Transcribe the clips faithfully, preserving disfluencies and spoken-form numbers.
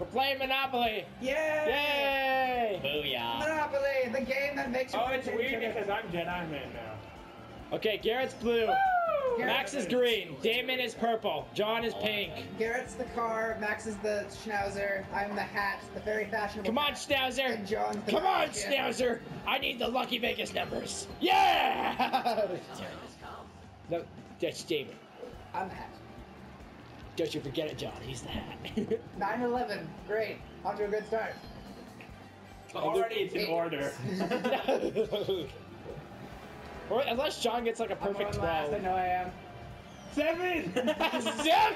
We're playing Monopoly. Yay! Yay! Booyah. Monopoly, the game that makes you. Oh, it's weird because I'm Jedi Man now. Okay, Garrett's blue. Woo! Max is green. Damon is purple. John is pink. Garrett's the car. Max is the schnauzer. I'm the hat, the very fashionable. Come on, And Schnauzer. John's the Come on, magician. Schnauzer. I need the Lucky Vegas numbers. Yeah! No, that's Damon. I'm the hat. Don't you forget it, John. He's the hat. nine eleven. Great. Off to a good start. Already it's in order. Or unless John gets like a I'm perfect on last, I twelve. know I am. Seven! Seven!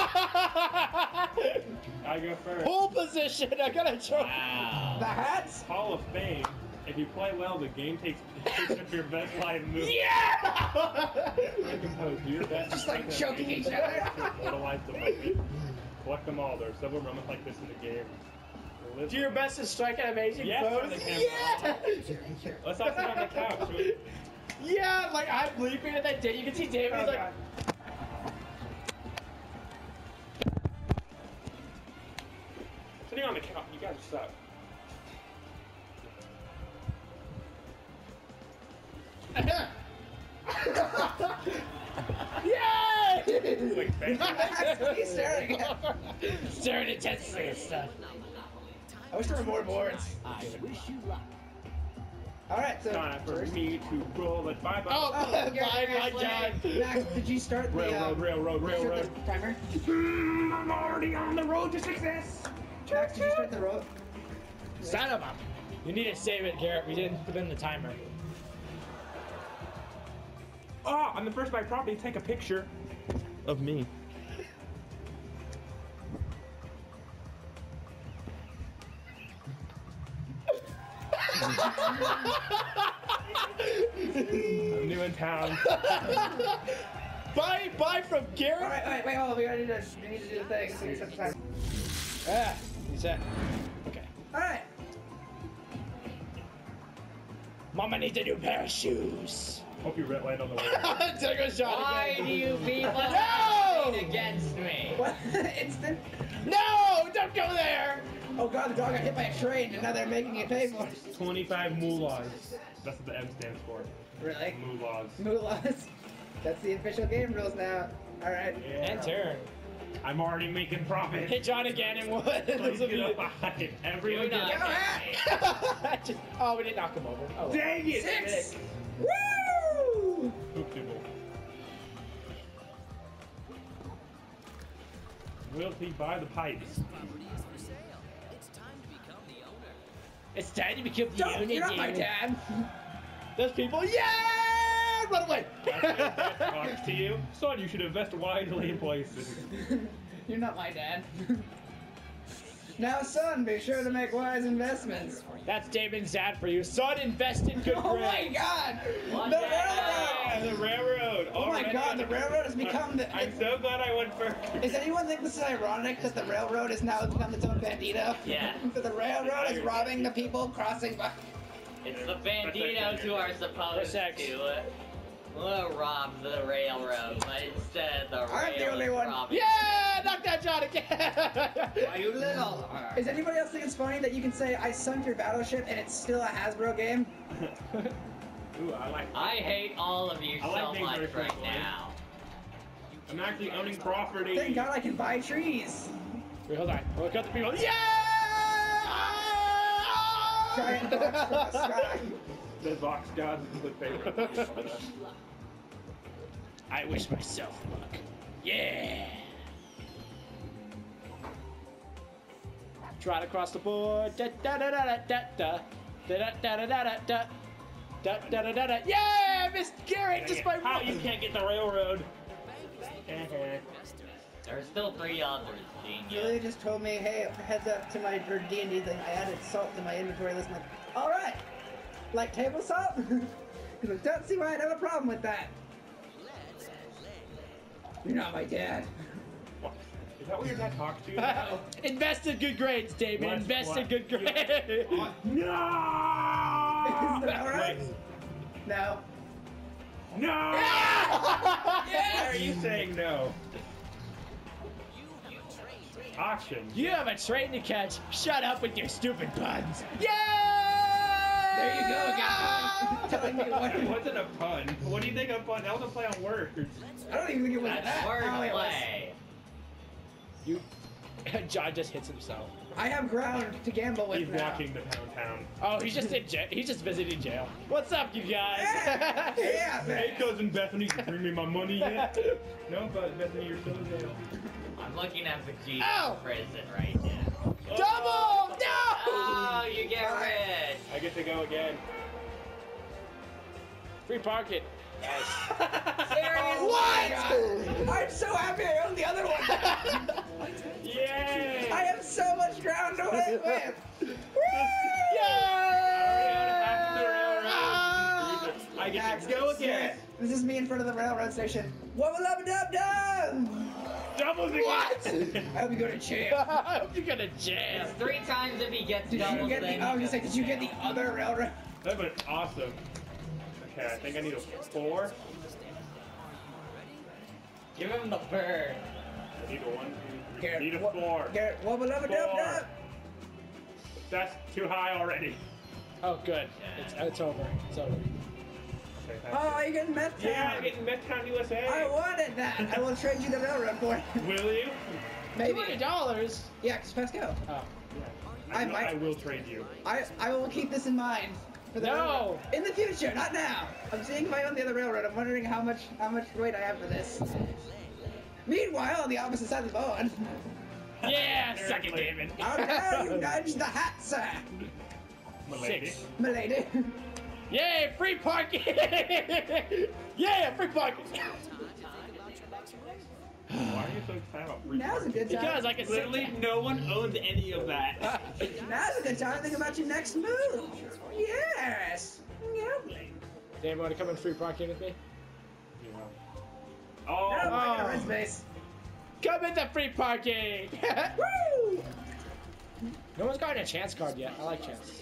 I go first. Pole position. I gotta choke. Wow. The hats? Hall of Fame. If you play well, the game takes pictures of your best live move. Yeah! Compose your best. Just like second choking game each other. Immortalize the moment. Collect them all. There are several moments like this in the game. Live Do your best to strike an amazing Yes, pose. on the camera. Yeah! Let's not sit on the couch. We- Yeah, like I'm bleeping at that day. You can see David. Oh, He's like, God. Sitting on the couch, you guys suck. yay! Like, bang. What are you staring at? Staring intensely at stuff. I wish there were more boards. I wish you luck. Alright, so. Time for first- me to roll it. Bye bye. Oh, Oh, bye, Garrett, bye, Garrett's John. playing. Max, did you start the Railroad, um, railroad, did you start railroad. the timer? Mm, I'm already on the road to success. Max, did you start the road? Son of a. You need to save it, Garrett. We didn't put in the timer. Oh, I'm the first by property to take a picture of me. I'm new in town. Bye, bye from Garrett. Alright, alright, wait, hold on. We gotta do this. We need to do the thing. So you set the timer. Ah, he's set. Okay. Alright. Mama needs a new pair of shoes. Hope you land on the way. There goes John Why again. do you people No! fight against me? What? Instant? No! Don't go there! Oh god, the dog got hit by a train and now they're making it pay for it. twenty-five moolahs. That's what the M stands for. Really? Moolahs. Moolas. That's the official game rules now. Alright. Yeah. And turn. I'm already making profit. Hit John again and what? Let's get a five. Everyone Do not gets hit me. Just, oh, we didn't knock him over. Oh, well. Dang it! Six! Woo! Oopsible. Royalty by the pipes. It's time to become the Don't, owner, you're not my David. dad. Those people, yeah! Run away! Talks to you. Son, you should invest wisely in places. You're not my dad. Now, son, be sure to make wise investments. That's Damon's dad for you. Son, invest in good Oh my grades. god! One The day. Yeah, railroad! the railroad. Oh my Already god, on the railroad has become the... I'm so glad I went first. Does anyone think this is ironic that the railroad has now become its own bandito? Yeah. That the railroad is robbing the people crossing by... It's the banditos who are supposed sex. to uh, uh, rob the railroad, but instead the I'm the railroad only one. robbing. Yeah! Knock that John again! Are you little? Is anybody else think it's funny that you can say, I sunk your battleship and it's still a Hasbro game? Ooh, I like. I hate all of you I like so being much very right friendly. now. I'm actually owning property. Thank god I can buy trees! Wait, hold on. We'll cut the people. Yeah! Giant box from the sky. The box god is the favorite. I wish myself luck. Yeah! Trot across the board. Da da da da da da da da da da da da da da da da da. Yeah! Missed Garrett just by How one. you can't get the railroad? There's still three others, genius. Julia just told me, hey, heads up to my D and D thing, I added salt to my inventory list. I'm like, alright! Like table salt? Because I don't see why I'd have a problem with that. You're not my dad. What? Is that what your dad talks to you about? Invest in good grades, Damon. What? Invest in What? good grades. No! Is that alright? Wait. No. No! Yeah! Why are you saying no? Auction. You have a train to catch. Shut up with your stupid puns. Yeah! There you go again. Telling me what. It wasn't a pun. What do you think a pun? That was a play on words. I don't even think it was That's that. Oh, it was. wordplay. You. John just hits himself. I have ground to gamble with He's now. walking to Pound Town. Oh, he's just in jail. He's just visiting jail. What's up, you guys? Yeah, yeah, Hey, man. cousin Bethany, you bring me my money yet? No, but Bethany, you're still in jail. I'm looking at Vegeta Ow! in prison right now. Double! No! Oh, you get rich. I get to go again. Free parking. Seriously? What? I'm so happy I own the other one. Yay! I have so much ground to work with. I get to go again. This is me in front of the railroad station. Wubba lubba dub dub! Doubles again. What? I hope you go to jail. I hope you go to jail. It's three times if he gets Did doubles. you get then the? I he was gonna say, goes did you get to the jail. other railroad? That was awesome. Okay, I think I need a four. Give him the bird. I need a one, two, three. Garrett, Need a wha- four. Garrett, wubba lubba dub Four. dub. That's too high already. Oh, good. It's, it's over. It's over. Okay, thank Oh, you're getting meth you. Yeah, town. I'm getting Metcon U S A. I wanted that. I will trade you the railroad for it. Will you? Two hundred Maybe. dollars. Yeah, cause let's go. Oh. I, I will, might- I will trade you. I I will keep this in mind. For the No. railroad. In the future, not now. I'm seeing if I own the other railroad. I'm wondering how much how much weight I have for this. Meanwhile, on the opposite side of the board. Yeah, suck it, Damon. How dare you nudge the hat, sir, Milady. Six. milady. Yay, free parking! Yeah, free parking! Why are you so excited about free Now's a good time. Because I can sit Literally, no one owns any of that. Now's a good time to think about your next move. Yes. Yep. Damon, want to come in free parking with me? Yeah. No, Oh, I got a Oh. red space. Come into free parking! Woo! No one's gotten a chance card yet. I like chance.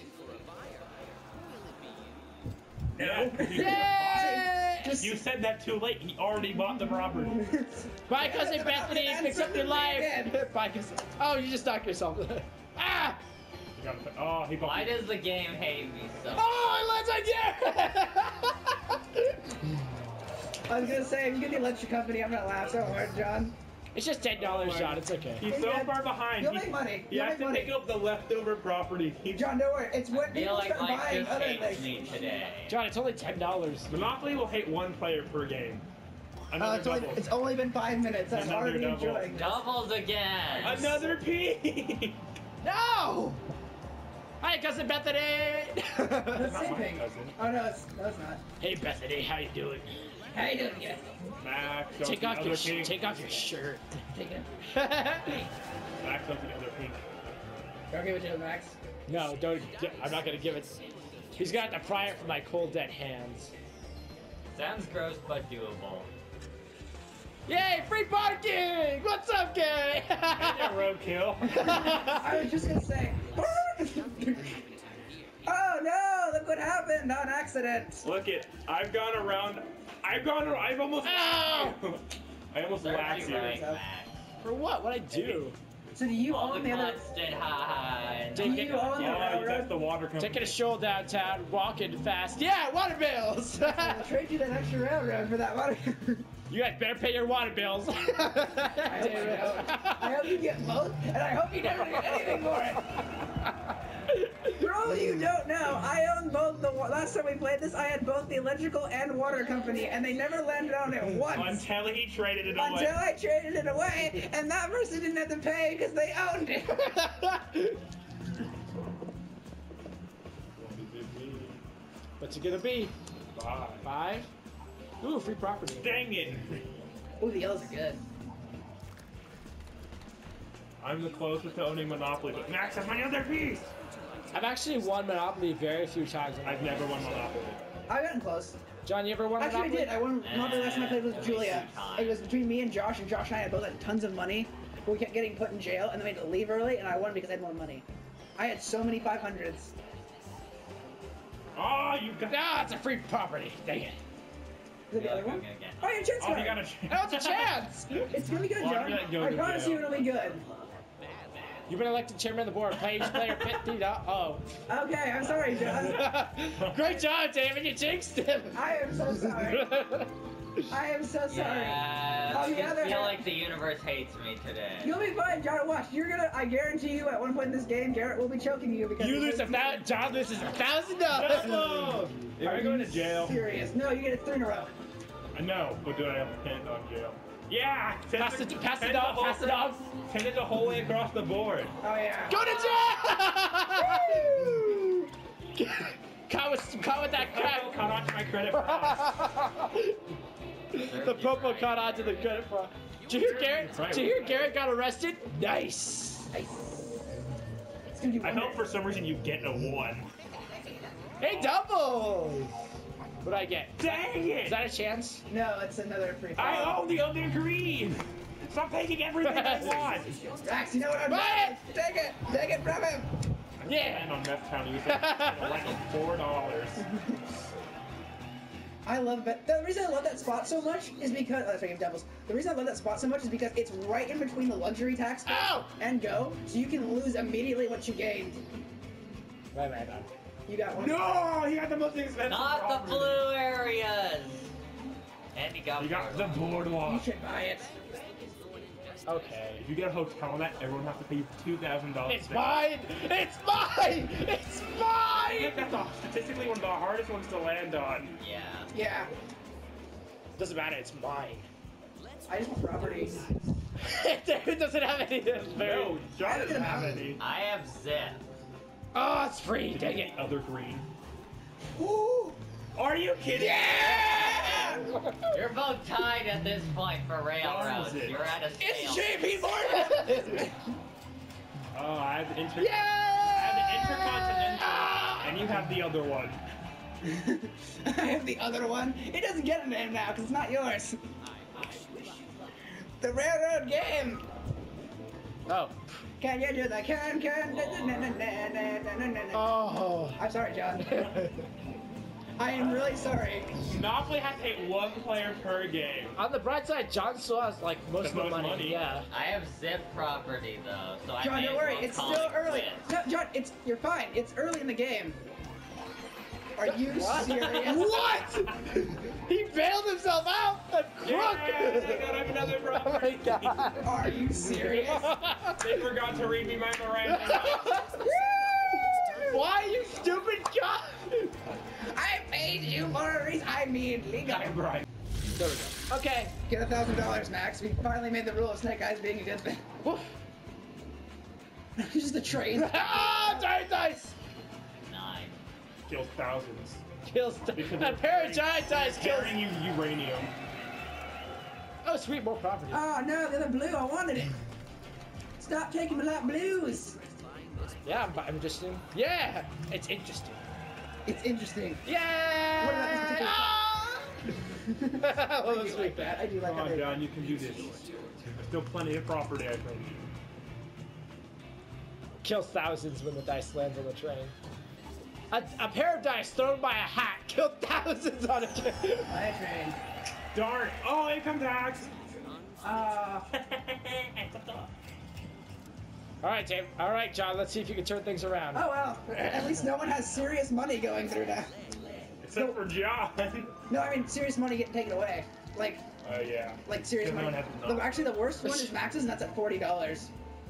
yeah. Yay! Just You said that too late. He already bought the property. Bye, cousin Bethany. Fix up your life. Bye, cousin. Oh, you just knocked yourself. Ah! You got the- Oh, he bought. Why does the game hate me so? Oh, I landed on you! I was gonna say, if you get the electric company, I'm gonna laugh so hard, John. It's just ten dollars, John. It's okay. He's so far behind. You'll He- make money. He You'll has make to money. pick up the leftover property. He, John, don't worry. It's I when feel people like start life buying just other hates things. me today. John, it's only ten dollars. Monopoly will hate one player per game. Uh, Another it's, only, double. it's only been five minutes. I'm Another already double. enjoying this. Doubles again. Another P. No! Hi, cousin Bethany. That's Not my sleeping. cousin. Oh no, it's no, it's not. Hey, Bethany, how you doing? How you doing, yeah? Max, goes Take the off other your sh pink. take off your shirt. Take it. Max goes the other pink. Don't give it to Max. No, don't. I'm not gonna give it. He's gonna have to pry it from my cold dead hands. Sounds gross but doable. Yay, free parking! What's up, gay? And a roadkill. I was just gonna say. Oh no! Look what happened on accident. Look it. I've gone around. I've gone. ar- I've almost. Ow! I almost laughed Thirty right you. back. For what? What'd I do? So do you All own the the other? constant high. Do Take you it- own the Oh, that's railroad? the water company. Taking a stroll downtown, walking fast. Yeah, water bills! I'll trade you that extra railroad for that water. You guys better pay your water bills. I hope you don't. I hope you get both, and I hope you never get anything for it. For all you don't know, I own both the. wa- Last time we played this, I had both the electrical and water company, and they never landed on it once. Until he traded it away. Until I traded it away, and that person didn't have to pay because they owned it. What's it gonna be? Bye. Five? Ooh, free property. Dang it. Ooh, the yellows are good. I'm the closest to owning Monopoly, but Max has my other piece. I've actually won Monopoly very few times. I've never won Monopoly. I got close. John, you ever won Actually, I Monopoly? did. I won Monopoly last time I played with At Julia. least two times. It was between me and Josh, and Josh and I both had tons of money. But we kept getting put in jail, and then we had to leave early, and I won because I had more money. I had so many five hundreds. Oh, you got. Ah, it's a free property. Dang it. Is it the Yeah, other I'm one? gonna get- Oh, your chance Oh, you card. got a. Oh, it's a chance! It's gonna be good, Well, I'm John. gonna go I to promise jail. you it'll be good. You've been elected chairman of the board. Play each player fifty dollars. Oh. Okay, I'm sorry, John. Great job, Damon. You jinxed him. I am so sorry. I am so sorry. Yeah, On I the just other feel hand- like the universe hates me today. You'll be fine, John. Watch. You're gonna. I guarantee you, at one point in this game, Garrett will be choking you because You he lose a loses- thousand. John loses a thousand dollars. Double! Am I going to jail? Serious? No, you get it three in a row. I know, but do I have to pin it on jail? Yeah! Send Pass the- the pass the send dog. whole Pass the thing- dog. Send it the whole way across the board. Oh yeah. Go to jail. Come with, come with that Oh, crap. caught on to my credit prize. The popo caught onto the credit fraud. Did you hear Garrett? Did you hear Garrett got arrested? Nice. Nice. It's gonna be I wonderful. hope for some reason you get a one. Hey, double. What'd I get? Dang Is it! that a chance? No, it's another free. I throw. own the other green! Stop taking everything I want! Max, you know what I'm Buy doing? Take it. Take it from him. And Yeah. on Meth Town, you said like four dollars. I love that. The reason I love that spot so much is because. Oh, speaking of doubles. The reason I love that spot so much is because it's right in between the luxury tax Ow! and go, so you can lose immediately what you gained. Right, right, right. You got one. No! He got the most expensive Not the property. blue areas! And you got, You got the board. You boardwalk. should buy it. Okay. If you get a hotel on that, everyone has to pay you two thousand dollars. It's mine! It's mine! It's I mine! think that's a, statistically one of the hardest ones to land on. Yeah. Yeah. Doesn't matter, it's mine. I just want property. David doesn't have any of this. No, John doesn't have any. I have zip. Oh, it's free. Dang it. Other green. Ooh. Are you kidding? Yeah! You're both tied at this point for railroads. it? You're at a It's sale. J P Morgan! Oh, I have the inter. Yeah! I have the intercontinental, and you have the other one. I have the other one. It doesn't get a name now because it's not yours. The railroad game. Oh. Can you do the can can? na- na- na- na- na- na- na- na- na- Oh. I'm sorry, John. I am really sorry. Monopoly has to hit one player per game. On the bright side, John still has like most The of the most money. money. Yeah. I have zip property though, so I John, may don't as worry. well It's call still it early. quits. No, John, it's you're fine. It's early in the game. Are you What? serious? What? He bailed himself out. The crook. Yes, I got another Oh my property. god. Are you serious? They forgot to read me my Miranda. Why, you stupid John? I paid you for a reason. I mean, legal. I'm right. There we go. Okay. Get a thousand dollars, Max. We finally made the rule of Snake Eyes being a good thing. Woof. Just the train. Ah, giant dice. Nine. Kills thousands. Kills. Because A they're pair of giant dice kills. Carrying you uranium. Oh, sweet, more property. Oh no, the other blue. I wanted it. Stop taking my light blues. Yeah, I'm, I'm just. Yeah, it's interesting. It's interesting. Yeah. What about this particular Ah! That I was do like that. I do like Come how on, they- John, you can do this. There's still plenty of property, I think. Kills thousands when the dice lands on the train. A, a pair of dice thrown by a hat killed thousands on a train. My train. Darn! Oh, income tax! Uh, All right, Dave. All right, John. Let's see if you can turn things around. oh well. At least no one has serious money going through now. Except for John. No, I mean serious money getting taken away. Like, Oh, yeah. like serious Because no money. one has The, enough. actually, the worst one is Max's, and that's at forty dollars.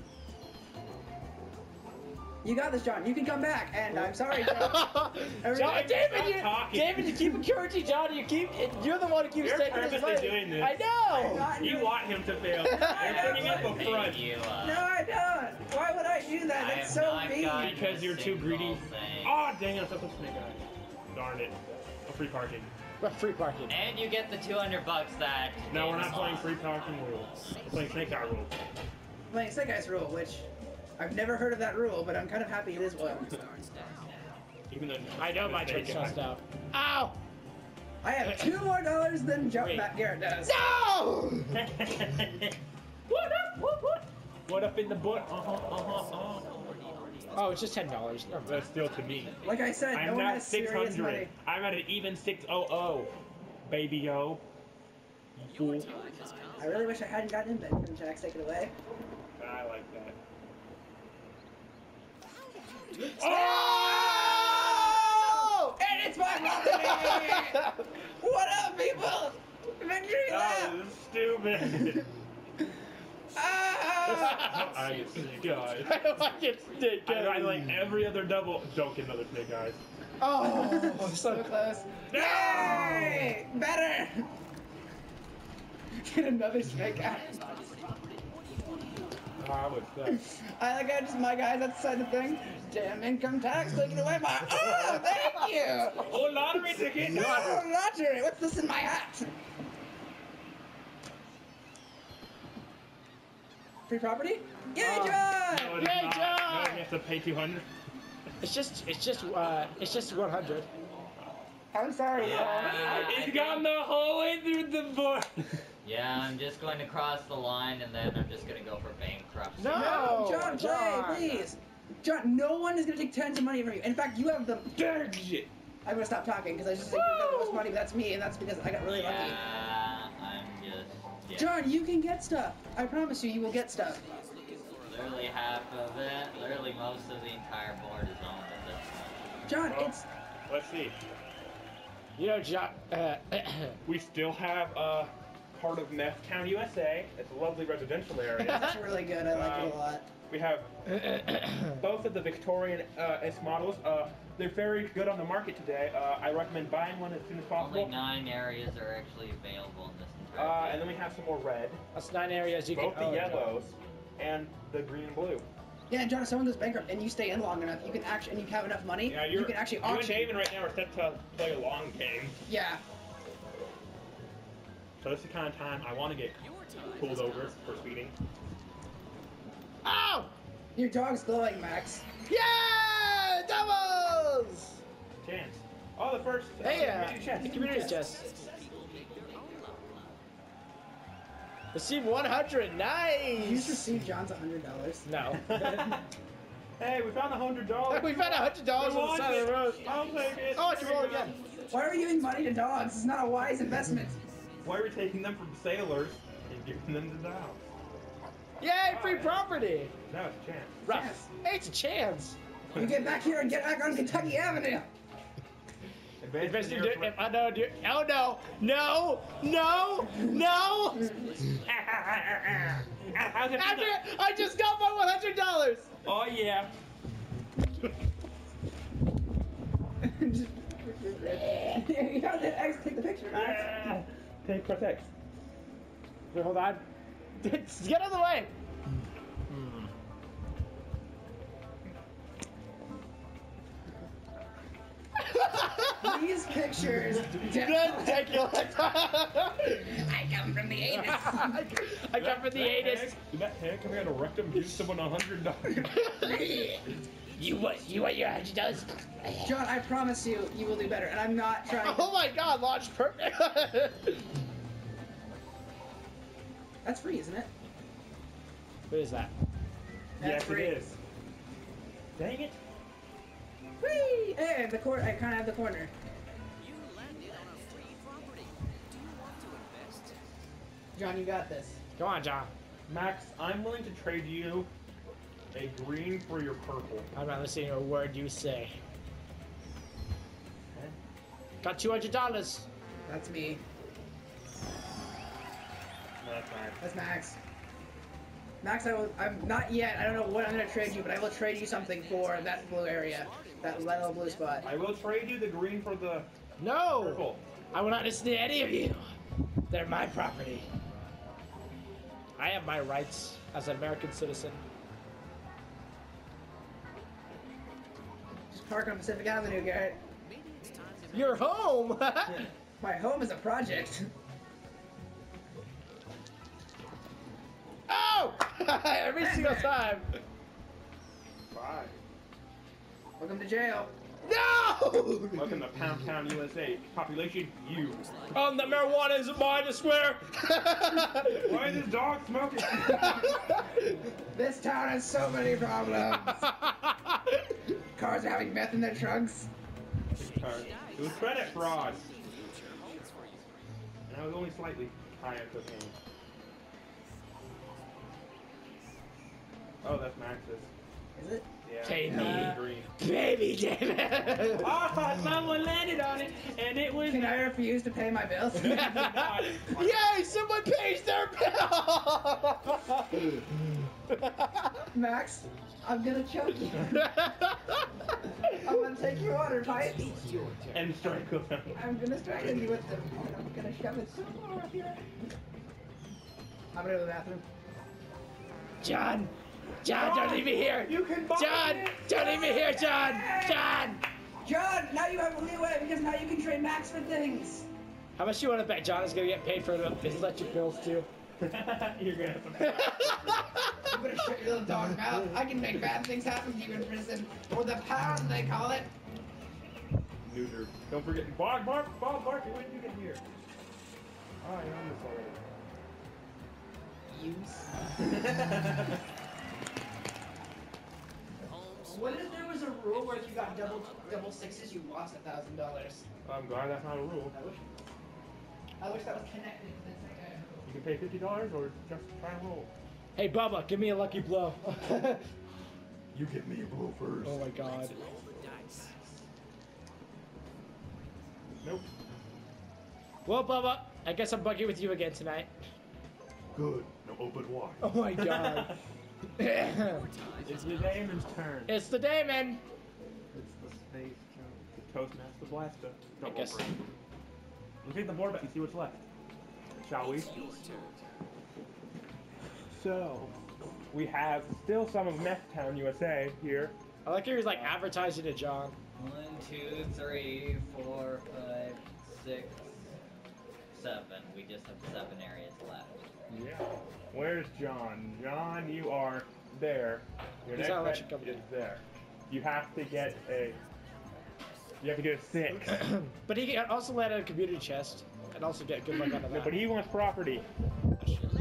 You got this, John. You can come back, and I'm sorry, John. John, Everybody- David, Stop you, talking. David, you keep encouraging John. You keep. You're the one who keeps You're taking his purposely money. doing this. I know. Not You doing- want him to fail. You're putting up a Pay front. you, uh, No, I don't. Why would I do that? I That's have so not mean. gotten Because a you're too single greedy. thing. Oh, dang it, I thought that's Snake Eyes. Darn it. A free parking. But free parking. And you get the two hundred bucks that. No, we're Damon not playing lost. free parking rules. We're playing Snake Eye rules. Playing Snake Eyes rule, which I've never heard of that rule, but I'm kind of happy it is one. Even though I know my Snake train's Eye. stressed out. Ow! I have two more dollars than jo- Wait. Matt Garrett does. No! What up? What what? What up in the butt? Uh huh. Uh huh. Uh huh. Oh, it's just ten dollars. That's still to me. Like I said, no I'm one not has six serious money. hundred. I'm at an even six oh oh. Baby yo. You fool. I really wish I hadn't gotten in, but couldn't Jax take it away? I like that. Oh! And it's my property! What up, people? Victory lap! That was stupid. Ah! I get snake eyes. I like it, snake I, I eyes. like every other double. Don't get another snake eyes. Oh, So close. Yay! Better! Get another snake eye. Ah, what's that? I like how just my guys outside the thing. Damn income tax taking away my. Oh, thank you! Oh, lottery ticket! No, lottery! What's this in my hat? Free property? Yay, Oh. John! No, it is Yay, not. John! No, you have to pay two hundred. It's just, it's just, uh, it's just one hundred. I'm sorry, Yeah, I It's think- gone the whole way through the board. Yeah, I'm just going to cross the line and then I'm just going to go for bankruptcy. No! No, John, play, John. please. John, no one is gonna take tons of money from you. In fact, you have the. I'm gonna stop talking because I just think you got the most money. But that's me, and that's because I got really lucky. Yeah, I'm just. Yeah. John, you can get stuff. I promise you, you will get stuff. Literally half of it, literally most of the entire board is owned at this point. John, Well, it's. Let's see. You know, John, uh, We still have uh, part of Meth Town, U S A. It's a lovely residential area. That's really good. I like it a lot. We have both of the Victorian uh, S models. Uh, they're very good on the market today. Uh, I recommend buying one as soon as Only possible. nine areas are actually available in this entire Uh, game. and then we have some more red, that's nine areas you both can the own, John. yellows, and the green and blue. Yeah, and John, if someone goes bankrupt and you stay in long enough, you can actually, and you have enough money, Yeah, you're, you can actually you and auction. Damon right now are set to play a long game. Yeah. So this is the kind of time I want to get pulled over for speeding. Oh! Your dog's glowing, Max. Yeah! Doubles! Chance. Oh, the first uh, Hey, uh, community chest. community chest. Receive one hundred. You Nice! just received John's one hundred dollars. No. Hey, we found a hundred dollars. we found one hundred dollars on the side of the road. I'll take it. Oh, I should roll again. Why are we giving money to dogs? It's not a wise investment. Why are we taking them from sailors and giving them to the house? Yay, free property! Now it's Chance. Rough. Chance. Hey, it's a chance. You get back here and get back on Kentucky Avenue. Advanced Invest in engineer- if I know, do oh no, no, no, no! How's it After feel? I just got my one hundred dollars. Oh yeah. Just- you have the X take the picture, Max. Yeah. Take press X. Wait, hold on. Get out of the way. These pictures. Ridiculous. I come from the eighties. I come from the eighties. Did that heck come here to rectum give someone a hundred dollars? You what? You what? Your hundred dollars? John, I promise you, you will do better. And I'm not trying. Oh my God! Launch perfect. That's free, isn't it? What is that? That's Yes, free. it is. Dang it. Whee! Hey, the corner. I kind of have the corner. You landed on a free property. Do you want to invest? John, you got this. Come on, John. Max, I'm willing to trade you a green for your purple. I'm not listening to a word you say. Got two hundred dollars. That's me. No, that's fine. That's Max. Max, I will. I'm not yet. I don't know what I'm gonna trade you, but I will trade you something for that blue area, that little blue spot. I will trade you the green for the No. purple. I will not listen to any of you. They're my property. I have my rights as an American citizen. Just park on Pacific Avenue, Garrett. Maybe it's time to You're home. My home is a project. Oh! Every single time. Bye. Welcome to jail. No! Welcome to Pound Town, U S A. Population, you. Um, the marijuana is mine to swear. Why is this dog smoking? This town has so many problems. Cars are having meth in their trunks. It was credit fraud. And I was only slightly high on cocaine. Oh, that's Max's. Is it? Yeah. Take it's me. green. baby, Damon. Ah, someone landed on it, and it was. Can I refuse to pay my bills? Yay! Someone pays their bill. Max, I'm gonna choke you. I'm gonna take your water pipe. And strangle him. I'm gonna strangle you with them. And I'm gonna shove it somewhere up here. I'm gonna go to the bathroom. John, John, don't leave me here. You can buy John, it. don't leave me here, John. John. John, now you have a leeway because now you can trade Max for things. How much you want to bet John is gonna get paid for his electric bills too? You're gonna have to. I'm gonna shut your little dog mouth. I can make bad things happen to you in prison. Or the pound, they call it. Neuter. Don't forget. Bark, bark, bark, bark. When did you get here? Oh, you're on this already. What if there was a rule where if you got double double sixes, you lost a thousand dollars? I'm glad that's not a rule. I wish. I wish that was connected to the thing. You can pay fifty dollars or just try and roll. Hey, Bubba, give me a lucky blow. You get me a blow first. Oh my God. Roll the dice. Nope. Well, Bubba, I guess I'm buggy with you again tonight. Good. No open wide. Oh my God. It's the Damon's turn. It's the Damon. It's the space the Toastmaster Blaster. I Don't guess. worry. We'll take the board back and see what's left. Shall we? Your turn. So, we have still some of Meth Town, U S A here. I like he was like advertising to John. One, two, three, four, five, six, seven. We just have seven areas left. Yeah. Where's John? John, you are there. Your He's next not bet electric company. is there. You have to get a. You have to get a six. But he can also land on a computer chest and also get good luck out of No, that. but he wants property. Shit.